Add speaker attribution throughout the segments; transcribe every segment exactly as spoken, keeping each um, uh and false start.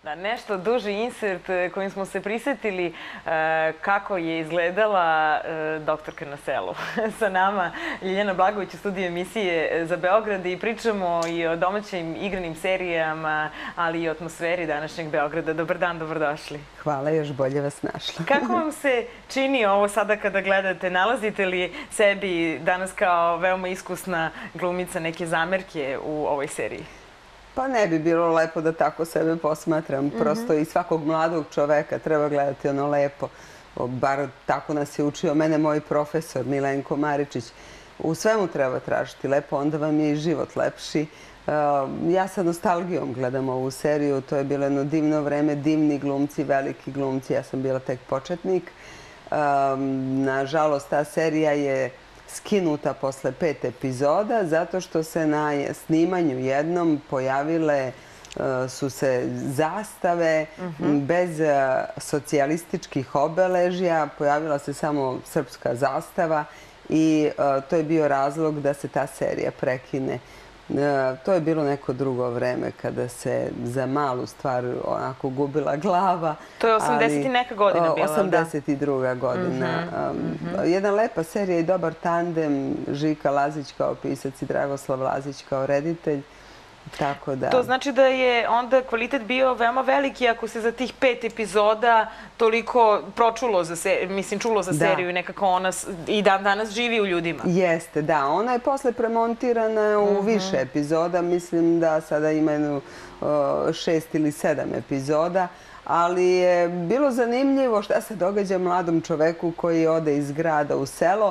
Speaker 1: Da, nešto duži insert kojim smo se prisetili kako je izgledala doktorka na selu. Sa nama Ljiljana Blagović u studiju emisije za Beograd i pričamo i o domaćim igranim serijama, ali i o atmosferi današnjeg Beograda. Dobar dan, dobrodošli.
Speaker 2: Hvala, još bolje vas našla.
Speaker 1: Kako vam se čini ovo sada kada gledate? Nalazite li sebi danas kao veoma iskusna glumica neke zamerke u ovoj seriji?
Speaker 2: Pa ne bi bilo lepo da tako sebe posmatram. Prosto i svakog mladog čoveka treba gledati ono lepo. Bar tako nas je učio mene moj profesor Milenko Maričić. U svemu treba tražiti lepo, onda vam je i život lepši. Ja sa nostalgijom gledam ovu seriju. To je bilo jedno divno vreme, divni glumci, veliki glumci. Ja sam bila tek početnik. Nažalost, ta serija je skinuta posle pet epizoda zato što se na snimanju jednom pojavile su se zastave bez socijalističkih obeležja, pojavila se samo srpska zastava i to je bio razlog da se ta serija prekine. To je bilo neko drugo vreme kada se za malu stvar onako gubila glava.
Speaker 1: To je osamdeset i neka godina bila, da?
Speaker 2: osamdeset druga godina. Jedna lepa serija i dobar tandem, Žika Lazić kao pisac i Dragoslav Lazić kao reditelj.
Speaker 1: To znači da je onda kvalitet bio veoma veliki ako se za tih pet epizoda toliko pročulo, mislim, čulo za seriju i nekako ona i dan danas živi u ljudima.
Speaker 2: Jeste, da. Ona je posle premontirana u više epizoda. Mislim da sada ima jednu šest ili sedam epizoda. Ali je bilo zanimljivo šta se događa mladom čoveku koji ode iz grada u selo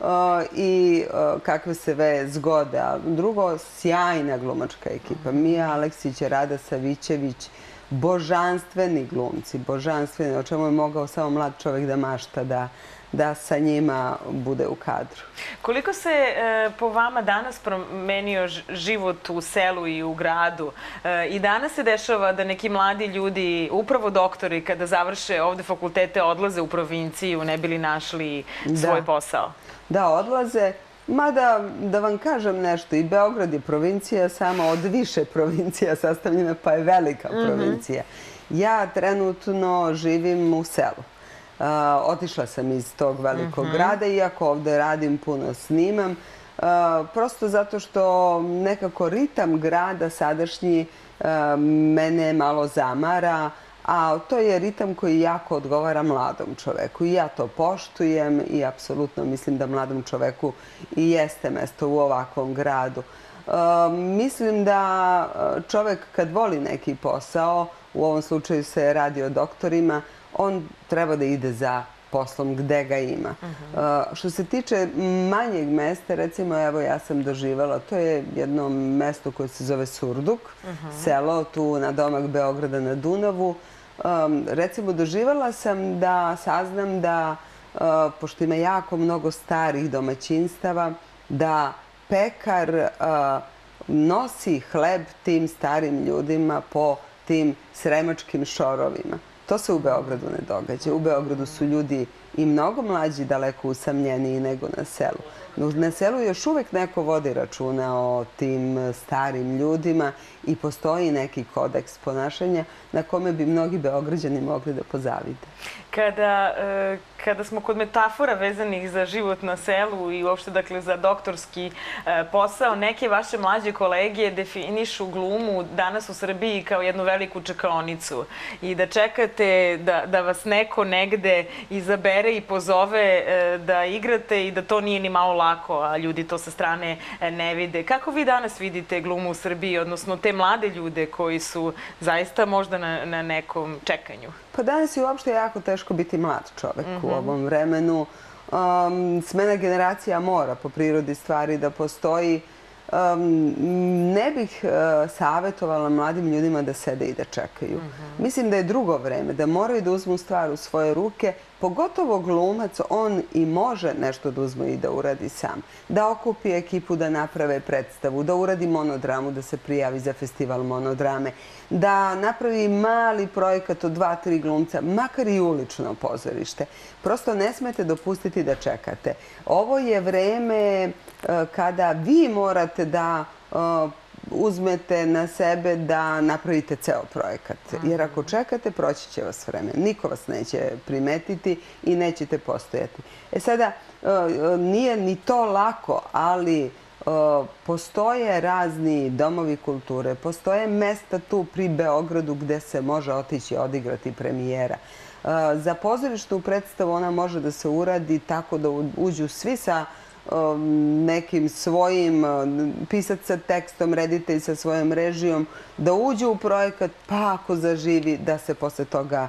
Speaker 2: i kakve se ve zgode. A drugo, sjajna glumačka ekipa. Mija Aleksić, Rada Savićević, božanstveni glumci, božanstveni, o čemu je mogao samo mlad čovek da mašta da sa njima bude u kadru.
Speaker 1: Koliko se po vama danas promenio život u selu i u gradu? I danas se dešava da neki mladi ljudi, upravo doktori, kada završe ovde fakultete, odlaze u provinciju, ne bi li našli svoj posao?
Speaker 2: Da, odlaze. Mada, da vam kažem nešto, i Beograd je provincija, samo od više provincija sastavljena, pa je velika provincija. Ja trenutno živim u selu. Otišla sam iz tog velikog grada, iako ovde radim, puno snimam. Prosto zato što nekako ritam grada sadašnji mene malo zamara, a to je ritam koji jako odgovara mladom čoveku. I ja to poštujem i apsolutno mislim da mladom čoveku i jeste mesto u ovakvom gradu. Mislim da čovek kad voli neki posao, u ovom slučaju se radi o doktorima, on treba da ide za poslom gde ga ima. Što se tiče manjeg mesta, recimo, evo ja sam doživjela, to je jedno mesto koje se zove Surduk, selo tu na domak Beograda na Dunavu. Recimo, doživjela sam da saznam da, pošto ima jako mnogo starih domaćinstava, da pekar nosi hleb tim starim ljudima po tim sremačkim šorovima. To se u Beogradu ne događa. U Beogradu su ljudi i mnogo mlađi, daleko usamljeniji nego na selu. Na selu još uvek neko vodi računa o tim starim ljudima i postoji neki kodeks ponašanja na kome bi mnogi Beograđani mogli da pozavide.
Speaker 1: Kada smo kod metafora vezanih za život na selu i uopšte dakle za doktorski posao, neke vaše mlađe kolege definišu glumu danas u Srbiji kao jednu veliku čekaonicu i da čekate da vas neko negde izabere i pozove da igrate i da to nije ni malo lako, a ljudi to sa strane ne vide. Kako vi danas vidite glumu u Srbiji, odnosno te mlade ljude koji su zaista možda na nekom čekanju?
Speaker 2: Pa danas je uopšte jako teško biti mlad čovek u ovom vremenu. Smena generacija mora po prirodi stvari da postoji. Ne bih savjetovala mladim ljudima da sede i da čekaju. Mislim da je drugo vreme, da moraju da uzmu stvar u svoje ruke, pogotovo glumac, on i može nešto da uzme i da uradi sam. Da okupi ekipu, da naprave predstavu, da uradi monodramu, da se prijavi za festival monodrame, da napravi mali projekat od dva, tri glumca, makar i ulično pozorište. Prosto ne smete dopustiti da čekate. Ovo je vreme kada vi morate da uzmete na sebe da napravite ceo projekat. Jer ako čekate, proći će vas vreme. Niko vas neće primetiti i nećete postojati. E sada, nije ni to lako, ali postoje razni domovi kulture, postoje mesta tu pri Beogradu gde se može otići odigrati premijera. Za pozorišnu predstavu ona može da se uradi tako da uđu svi sa nekim svojim, pisac sa tekstom, reditelj sa svojom režijom, da uđu u projekat, pa ako zaživi, da se posle toga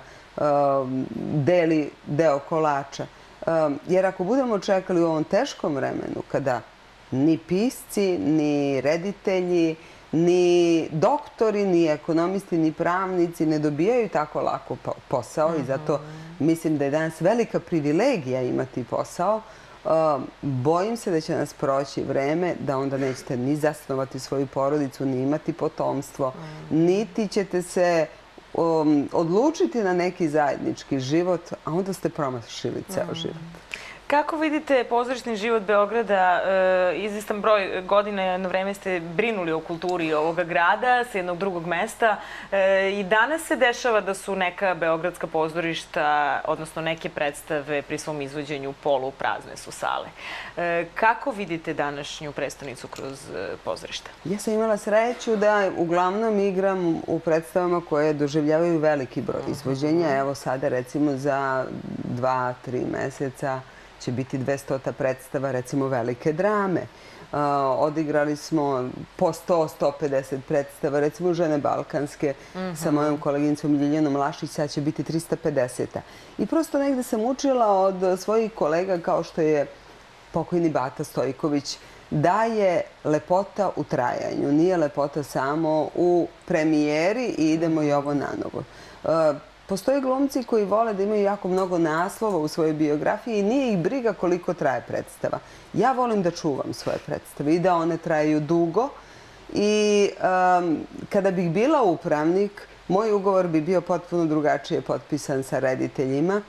Speaker 2: deli deo kolača. Jer ako budemo čekali u ovom teškom vremenu, kada ni pisci, ni reditelji, ni doktori, ni ekonomisti, ni pravnici ne dobijaju tako lako posao i zato mislim da je danas velika privilegija imati posao. Bojim se da će nas proći vreme da onda nećete ni zasnovati svoju porodicu, ni imati potomstvo, niti ćete se odlučiti na neki zajednički život, a onda ste promašili ceo život.
Speaker 1: Kako vidite pozorišni život Beograda? Izvestan broj godina, jedno vreme ste brinuli o kulturi ovoga grada sa jednog drugog mesta. I danas se dešava da su neka beogradska pozorišta, odnosno neke predstave pri svom izvođenju poluprazne su sale. Kako vidite današnju prestonicu kroz pozorišta?
Speaker 2: Ja sam imala sreću da uglavnom igram u predstavama koje doživljavaju veliki broj izvođenja. Evo sada recimo za dva, tri meseca će biti dvestota predstava, recimo velike drame. Odigrali smo po sto do sto pedeset predstava, recimo Žene balkanske sa mojom koleginicom Ljiljanom Lašić, sad će biti trista pedeset. I prosto negde sam učila od svojih kolega, kao što je pokojni Bata Stojković, da je lepota u trajanju, nije lepota samo u premijeri i idemo i ovo nanovo. Postoje glumci koji vole da imaju jako mnogo naslova u svojoj biografiji i nije ih briga koliko traje predstava. Ja volim da čuvam svoje predstave i da one traju dugo. I kada bih bila upravnik, moj ugovor bi bio potpuno drugačije potpisan sa rediteljima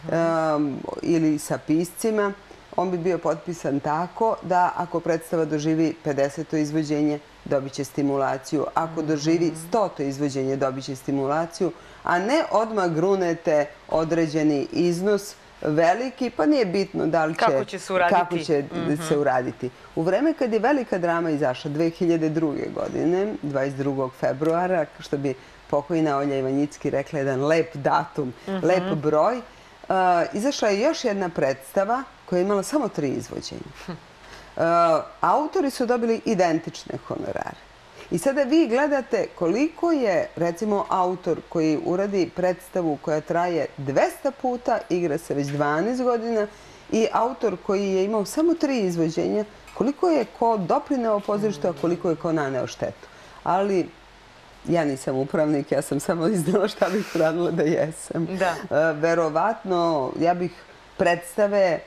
Speaker 2: ili sa piscima. On bi bio potpisan tako da ako predstava doživi pedeseto izvođenje, dobit će stimulaciju. Ako doživi stoto izvođenje, dobit će stimulaciju. A ne odmah grunete određeni iznos veliki, pa nije bitno da li će,
Speaker 1: kako će se uraditi.
Speaker 2: Kako će se uraditi. U vreme kad je velika drama izašla dve hiljade druge. godine, dvadeset drugog februara, što bi pokojna Olja Ivanjicki rekla, jedan lep datum, lep broj, izašla je još jedna predstava koja je imala samo tri izvođenja. Autori su dobili identične honorare. I sada vi gledate koliko je, recimo, autor koji uradi predstavu koja traje dvesta puta, igra se već dvanaest godina, i autor koji je imao samo tri izvođenja, koliko je ko doprineo pozorištu, a koliko je ko naneo štetu. Ali ja nisam upravnik, ja sam samo iznala šta bih radila da jesam. Verovatno, ja bih predstave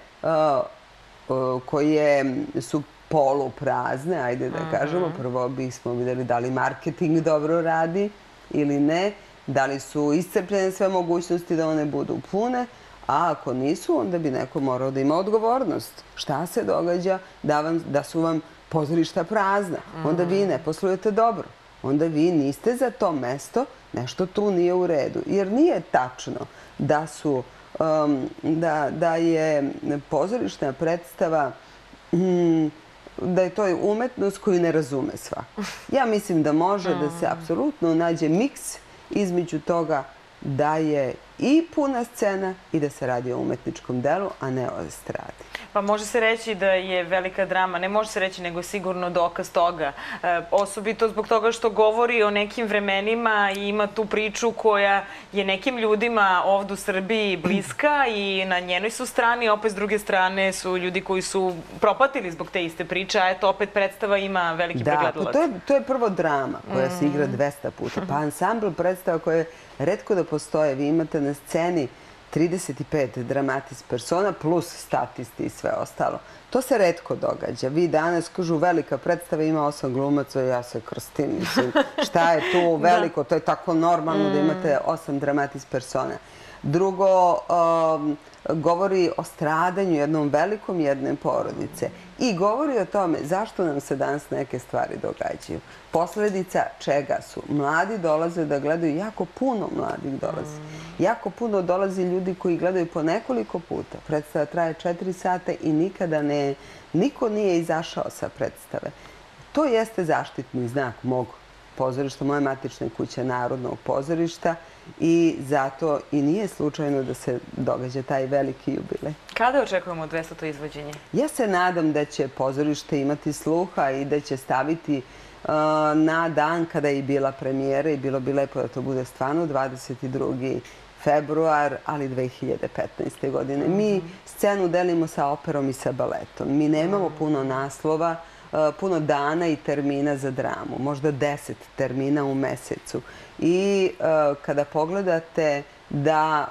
Speaker 2: koje su poluprazne, ajde da kažemo. Prvo bismo videli da li marketing dobro radi ili ne, da li su iscrpljene sve mogućnosti da one budu pune, a ako nisu, onda bi neko morao da ima odgovornost. Šta se događa da su vam pozorišta prazna? Onda vi ne poslujete dobro. Onda vi niste za to mesto, nešto tu nije u redu. Jer nije tačno da su, da je pozorišna predstava da je to umetnost koju ne razume svako. Ja mislim da može da se apsolutno nađe miks između toga da je i puna scena i da se radi o umetničkom delu, a ne o estradi.
Speaker 1: Pa može se reći da je velika drama, ne može se reći, nego je sigurno dokaz toga. Osobito zbog toga što govori o nekim vremenima i ima tu priču koja je nekim ljudima ovdje u Srbiji bliska i na njenoj su strani, opet s druge strane su ljudi koji su propatili zbog te iste priče, a eto opet predstava ima veliki broj gledalaca.
Speaker 2: Da, to je prvo drama koja se igra dvesta puta, pa ansambl predstava koje retko da postoje. Vi imate na sceni trideset pet dramatis persona plus statisti i sve ostalo. To se retko događa. Vi danas, kažu, velika predstava ima osam glumaca, ja se krstim, mislim, šta je tu veliko, to je tako normalno da imate osam dramatis persona. Drugo, govori o stradanju jednom velikom jedne porodice i govori o tome zašto nam se danas neke stvari događaju. Posledica čega su? Mladi dolaze da gledaju, jako puno mladih dolazi. Jako puno dolazi ljudi koji gledaju po nekoliko puta. Predstava traje četiri sata i nikada ne, niko nije izašao sa predstave. To jeste zaštitni znak mog pozorišta, moje matične kuće Narodnog pozorišta i zato i nije slučajno da se događa taj veliki jubilej.
Speaker 1: Kada očekujemo dvestato izvođenje?
Speaker 2: Ja se nadam da će pozorište imati sluha i da će staviti na dan kada je bila premijera i bilo bi lepo da to bude stvarno dvadeset drugi februar, ali dve hiljade petnaeste. godine. Mi scenu delimo sa operom i sa baletom. Mi nemamo puno naslova, puno dana i termina za dramu, možda deset termina u mesecu. I kada pogledate da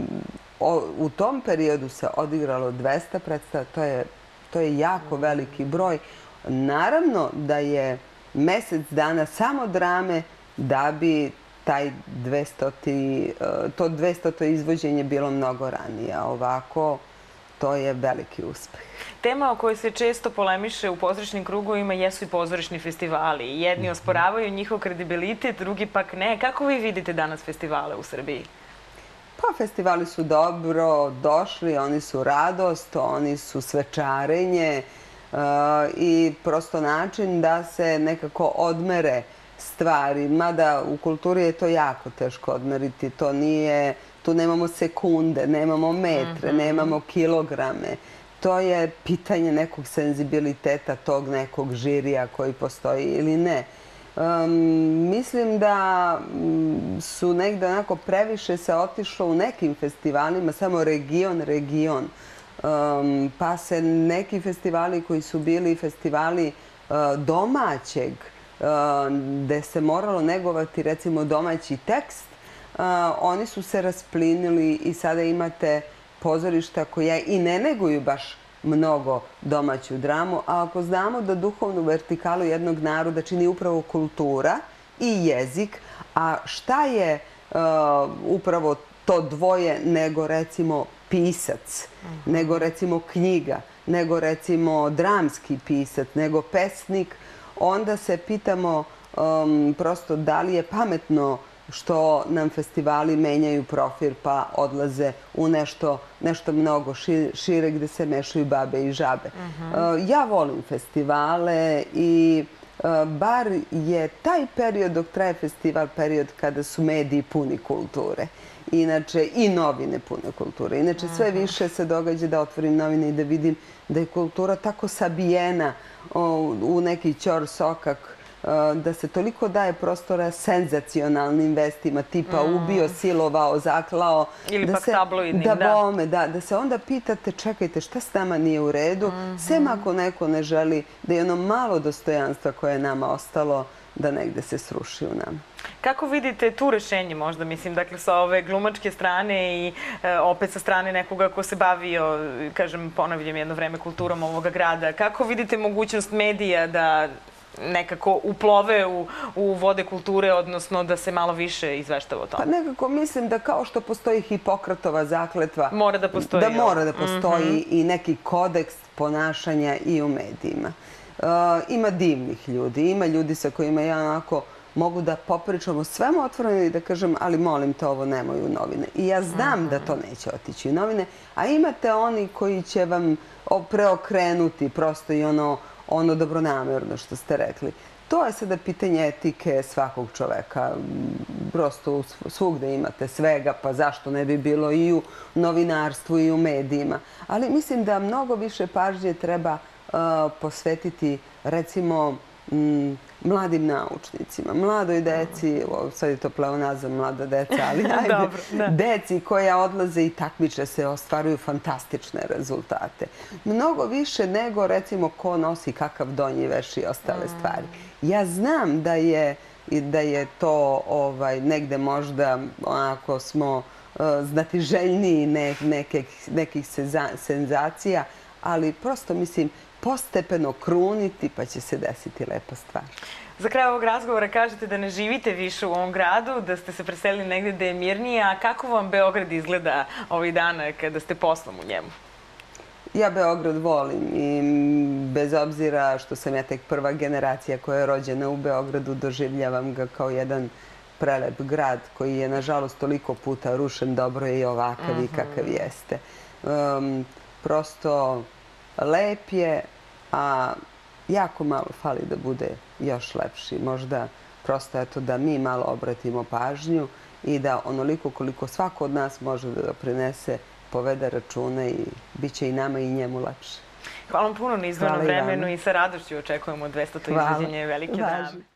Speaker 2: u tom periodu se odigralo dvesta predstava, to je, to je jako veliki broj. Naravno da je mesec dana samo drame da bi taj dvestoti, to dvestoto izvođenje bilo mnogo ranije. Ovako, to je veliki uspeh.
Speaker 1: Tema o kojoj se često polemiše u pozorišnim krugovima jesu i pozorišni festivali. Jedni osporavaju njihov kredibilitet, drugi pak ne. Kako vi vidite danas festivale u Srbiji?
Speaker 2: Pa festivali su dobro došli, oni su radost, oni su svečarenje i prosto način da se nekako odmere stvari. Mada u kulturi je to jako teško odmeriti. To nije, tu nemamo sekunde, nemamo metre, nemamo kilograme. To je pitanje nekog senzibiliteta tog nekog žirija koji postoji ili ne. Mislim da su negde onako previše se otišlo u nekim festivalima, samo region, region. Pa se neki festivali koji su bili festivali domaćeg, gde se moralo negovati recimo domaći tekst, oni su se rasplinili i sada imate pozorišta koja i ne neguju baš mnogo domaću dramu, a ako znamo da duhovnu vertikalu jednog naroda čini upravo kultura i jezik, a šta je upravo to dvoje nego recimo pisac, nego recimo knjiga, nego recimo dramski pisac, nego pesnik, onda se pitamo prosto da li je pametno što nam festivali menjaju profil pa odlaze u nešto, nešto mnogo šire gde se mešaju babe i žabe. Ja volim festivale i bar je taj period dok traje festival period kada su mediji puni kulture. Inače, i novine pune kulture. Inače, sve više se događa da otvorim novine i da vidim da je kultura tako sabijena u neki ćor sokak, da se toliko daje prostora senzacionalnim vestima, tipa ubio, silovao, zaklao.
Speaker 1: Ili pak tabloidnim, da.
Speaker 2: Da bome, da. Da se onda pitate, čekajte, šta s nama nije u redu, sem ako neko ne želi da je ono malo dostojanstva koje je nama ostalo, da negde se sruši u nama.
Speaker 1: Kako vidite tu rešenje možda, mislim, dakle, sa ove glumačke strane i opet sa strane nekoga ko se bavio, kažem, ponavljam jedno vreme kulturom ovoga grada, kako vidite mogućnost medija da nekako uplove u, u vode kulture, odnosno da se malo više izveštava o tome?
Speaker 2: Pa nekako mislim da kao što postoji Hipokratova zakletva,
Speaker 1: mora da postoji,
Speaker 2: da mora da postoji i neki kodeks ponašanja i u medijima. Ima divnih ljudi, ima ljudi sa kojima ja onako mogu da popričam o svemu otvoreno i da kažem, ali molim te, ovo nemoj u novine. I ja znam da to neće otići u novine, a imate oni koji će vam preokrenuti prosto i ono ono dobronamerno što ste rekli. To je sada pitanje etike svakog čoveka. Prosto svugde imate svega, pa zašto ne bi bilo i u novinarstvu i u medijima. Ali mislim da mnogo više pažnje treba posvetiti, recimo, mladim naučnicima, mladoj deci, sad je to pleonazam, mlada deca, ali ajde, deci koja odlaze i takmiče se, ostvaruju fantastične rezultate. Mnogo više nego, recimo, ko nosi kakav donji veš i ostale stvari. Ja znam da je, da je to negde možda, onako smo znatiželjniji nekih senzacija, ali prosto mislim postepeno kruniti pa će se desiti lepa stvar.
Speaker 1: Za kraj ovog razgovora kažete da ne živite više u ovom gradu, da ste se preselili negdje gde je mirnije, a kako vam Beograd izgleda ovih dana kada ste poslom u njemu?
Speaker 2: Ja Beograd volim i bez obzira što sam ja tek prva generacija koja je rođena u Beogradu, doživljavam ga kao jedan prelep grad koji je nažalost toliko puta rušen, dobro je i ovakav i kakav jeste. Prosto lep je, a jako malo fali da bude još lepši. Možda prosto eto da mi malo obratimo pažnju i da onoliko koliko svako od nas može da doprinese povede račune i bit će i nama i njemu lepše.
Speaker 1: Hvala vam puno na izdvojenom vremenu i sa radošću očekujemo dvestato izvođenje Velike dame.